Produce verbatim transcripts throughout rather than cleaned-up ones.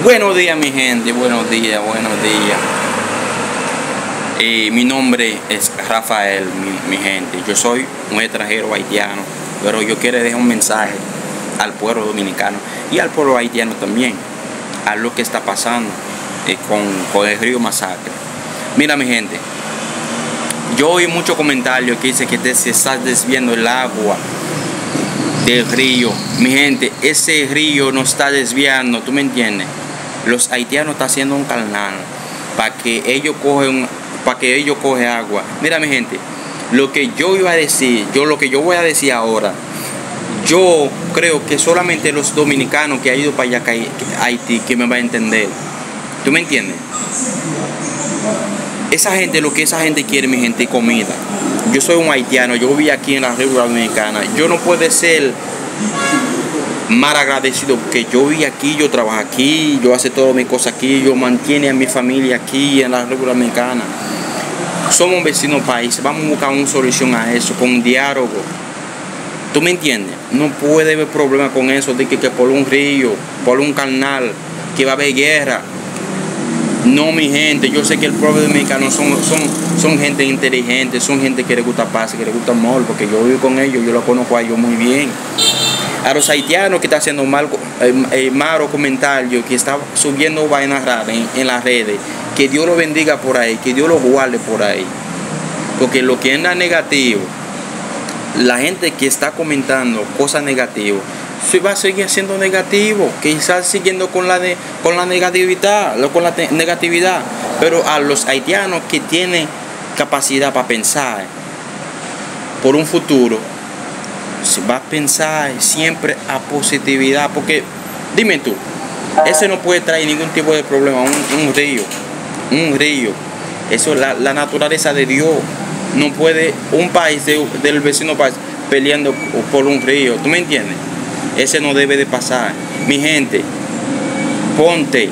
Buenos días, mi gente, buenos días, buenos días. Eh, mi nombre es Rafael, mi, mi gente. Yo soy un extranjero haitiano, pero yo quiero dejar un mensaje al pueblo dominicano y al pueblo haitiano también, a lo que está pasando eh, con, con el río Masacre. Mira, mi gente, yo oí muchos comentarios que dicen que te, se está desviando el agua del río. Mi gente, ese río no está desviando, ¿tú me entiendes? Los haitianos están haciendo un canal para que ellos cogen, para que ellos cogen agua. Mira, mi gente, lo que yo iba a decir, yo lo que yo voy a decir ahora, yo creo que solamente los dominicanos que han ido para allá a Haití que me van a entender. ¿Tú me entiendes? Esa gente, lo que esa gente quiere, mi gente, es comida. Yo soy un haitiano, yo vivo aquí en la República Dominicana. Yo no puedo ser mal agradecido porque yo vivo aquí, yo trabajo aquí, yo hago todas mis cosas aquí, yo mantengo a mi familia aquí en la República Dominicana. Somos un vecino país, vamos a buscar una solución a eso, con un diálogo. ¿Tú me entiendes? No puede haber problema con eso, de que, que por un río, por un canal, que va a haber guerra. No, mi gente, yo sé que el pueblo dominicano son, son, son gente inteligente, son gente que le gusta paz, que le gusta amor, porque yo vivo con ellos, yo lo conozco a ellos muy bien. A los haitianos que están haciendo mal, eh, eh, malos comentarios, que están subiendo vainas raras en, en las redes, que Dios lo bendiga por ahí, que Dios lo guarde por ahí. Porque lo que anda negativo, la gente que está comentando cosas negativas, se va a seguir siendo negativo, quizás siguiendo con la, de, con la negatividad, con la negatividad. Pero a los haitianos que tienen capacidad para pensar por un futuro, se va a pensar siempre a positividad, porque dime tú, ese no puede traer ningún tipo de problema, un, un río, un río, eso es la, la naturaleza de Dios. No puede un país de, del vecino país peleando por un río, ¿tú me entiendes? Ese no debe de pasar. Mi gente, ponte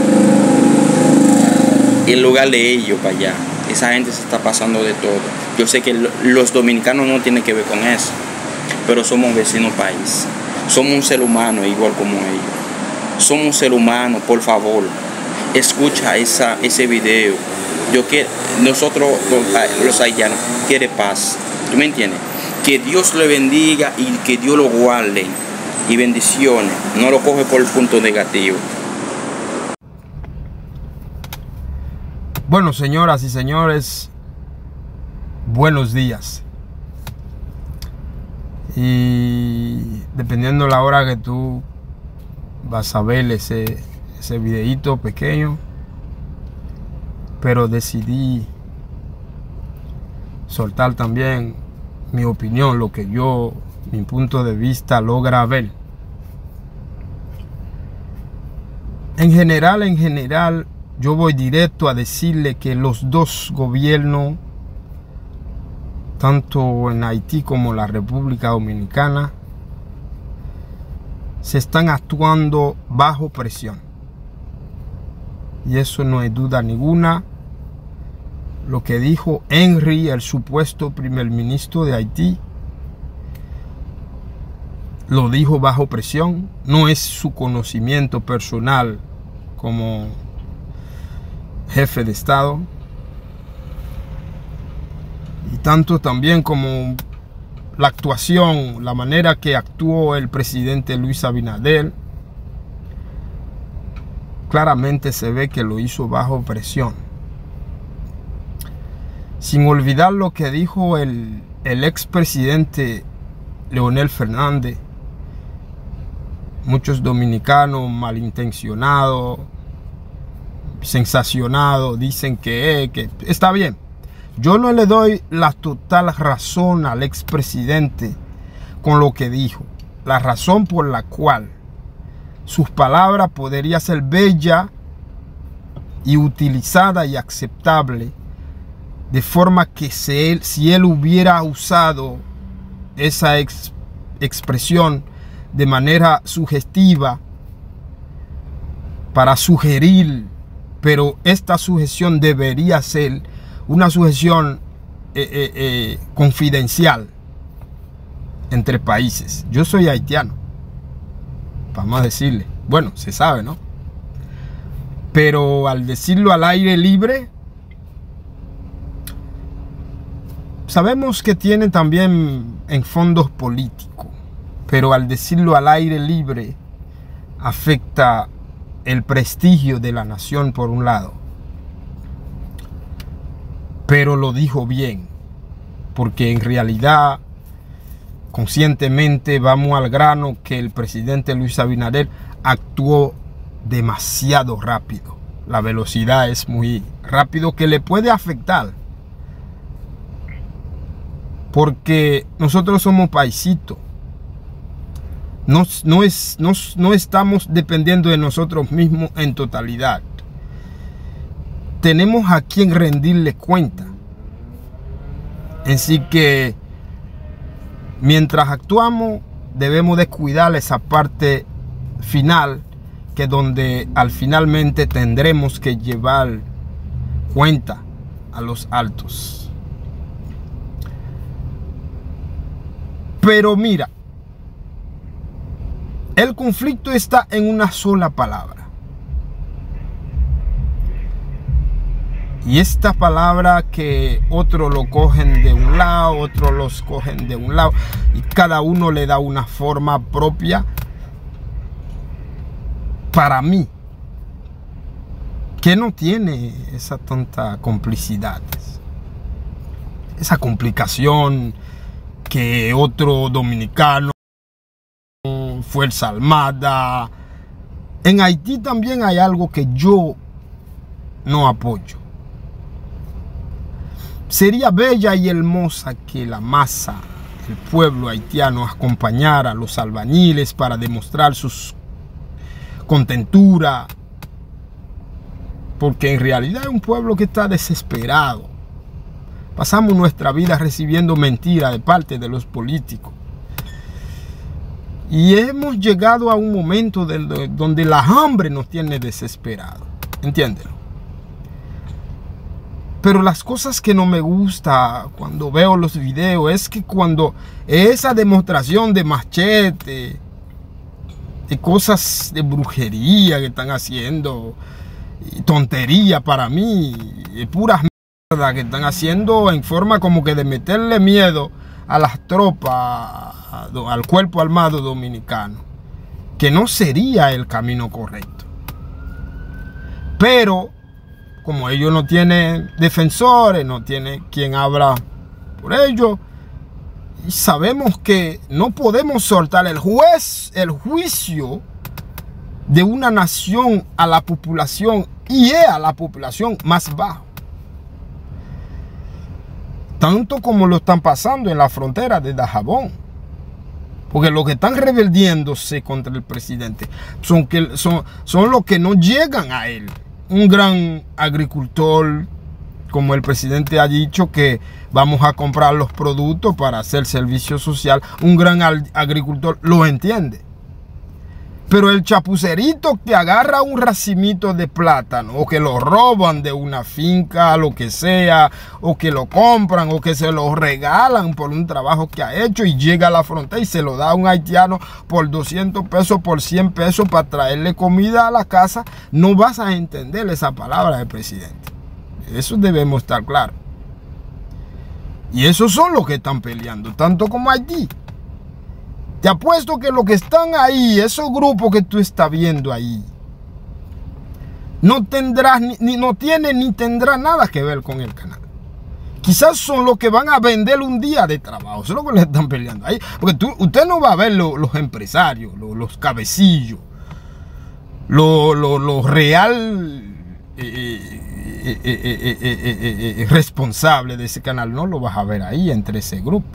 en lugar de ellos para allá. Esa gente se está pasando de todo. Yo sé que los dominicanos no tienen que ver con eso, pero somos un vecino país. Somos un ser humano igual como ellos. Somos un ser humano, por favor. Escucha esa, ese video. Yo quiero, nosotros los haitianos quiere paz. ¿Tú me entiendes? Que Dios le bendiga y que Dios lo guarde. Y bendiciones, no lo coge por el punto negativo. Bueno, señoras y señores, buenos días. Y dependiendo la hora que tú vas a ver ese, ese videíto pequeño, pero decidí soltar también mi opinión, lo que yo, mi punto de vista logra ver. En general, en general, yo voy directo a decirle que los dos gobiernos, tanto en Haití como en la República Dominicana, se están actuando bajo presión. Y eso no hay duda ninguna. Lo que dijo Henry, el supuesto primer ministro de Haití, lo dijo bajo presión. No es su conocimiento personal como jefe de Estado, y tanto también como la actuación, la manera que actuó el presidente Luis Abinader, claramente se ve que lo hizo bajo presión. Sin olvidar lo que dijo el, el expresidente Leonel Fernández. Muchos dominicanos malintencionados, sensacionados, dicen que, que está bien. Yo no le doy la total razón al expresidente con lo que dijo. La razón por la cual sus palabras podría ser bella y utilizada y aceptable, de forma que si él, si él hubiera usado esa ex, expresión de manera sugestiva para sugerir, pero esta sujeción debería ser una sujeción eh, eh, eh, confidencial entre países. Yo soy haitiano, vamos a decirle, bueno, se sabe, ¿no? Pero al decirlo al aire libre, sabemos que tiene también en fondos políticos, pero al decirlo al aire libre afecta el prestigio de la nación por un lado. Pero lo dijo bien, porque en realidad, conscientemente, vamos al grano, que el presidente Luis Abinader actuó demasiado rápido. La velocidad es muy rápido, que le puede afectar. Porque nosotros somos paisitos. No, no, es, no, no estamos dependiendo de nosotros mismos en totalidad. Tenemos a quien rendirle cuenta. Así que mientras actuamos, debemos de cuidar esa parte final, que donde al finalmente tendremos que llevar cuenta a los altos. Pero mira, el conflicto está en una sola palabra. Y esta palabra que otros lo cogen de un lado, otros los cogen de un lado, y cada uno le da una forma propia. Para mí, que no tiene esa tanta complicidad, esa complicación que otro dominicano, Fuerza Armada. En Haití también hay algo que yo no apoyo. Sería bella y hermosa que la masa, el pueblo haitiano, acompañara a los albañiles para demostrar sus contentura, porque en realidad es un pueblo que está desesperado. Pasamos nuestra vida recibiendo mentiras de parte de los políticos. Y hemos llegado a un momento de, donde la hambre nos tiene desesperados. Entiéndelo. Pero las cosas que no me gusta cuando veo los videos es que cuando esa demostración de machete, de cosas de brujería que están haciendo, tontería para mí, puras mierda que están haciendo en forma como que de meterle miedo a las tropas, al cuerpo armado dominicano, que no sería el camino correcto. Pero como ellos no tienen defensores, no tienen quien habla por ellos, y sabemos que no podemos soltar el juez, el juicio de una nación a la población, y es a la población más baja. Tanto como lo están pasando en la frontera de Dajabón. Porque los que están rebeldiéndose contra el presidente son, que, son, son los que no llegan a él. Un gran agricultor, como el presidente ha dicho que vamos a comprar los productos para hacer servicio social, un gran agricultor lo entiende. Pero el chapucerito que agarra un racimito de plátano, o que lo roban de una finca, lo que sea, o que lo compran, o que se lo regalan por un trabajo que ha hecho, y llega a la frontera y se lo da a un haitiano por doscientos pesos, por cien pesos para traerle comida a la casa, no vas a entender esa palabra del presidente. Eso debemos estar claros. Y esos son los que están peleando, tanto como Haití. Te apuesto que los que están ahí, esos grupos que tú estás viendo ahí, no tendrás ni, ni no tiene ni tendrá nada que ver con el canal. Quizás son los que van a vender un día de trabajo. Eso es lo que le están peleando ahí. Porque tú, usted no va a ver lo, los empresarios, lo, los cabecillos, los lo, lo real eh, eh, eh, eh, eh, eh, responsables de ese canal. No lo vas a ver ahí entre ese grupo.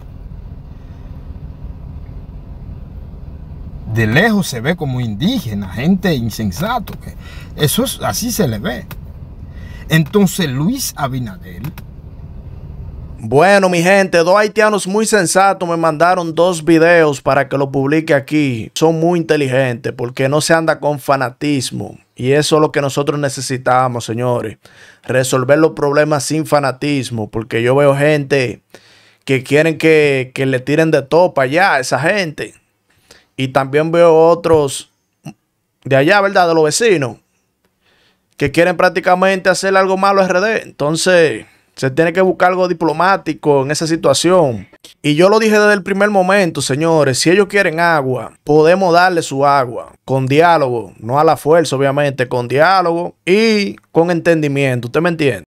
De lejos se ve como indígena, gente insensato. Eso es, así se le ve. Entonces Luis Abinader. Bueno, mi gente, dos haitianos muy sensatos me mandaron dos videos para que lo publique aquí. Son muy inteligentes porque no se anda con fanatismo. Y eso es lo que nosotros necesitamos, señores. Resolver los problemas sin fanatismo. Porque yo veo gente que quieren que, que le tiren de todo para allá a esa gente. Y también veo otros de allá, ¿verdad? De los vecinos, que quieren prácticamente hacer algo malo a R D. Entonces, se tiene que buscar algo diplomático en esa situación. Y yo lo dije desde el primer momento, señores, si ellos quieren agua, podemos darle su agua con diálogo, no a la fuerza, obviamente, con diálogo y con entendimiento. ¿Usted me entiende?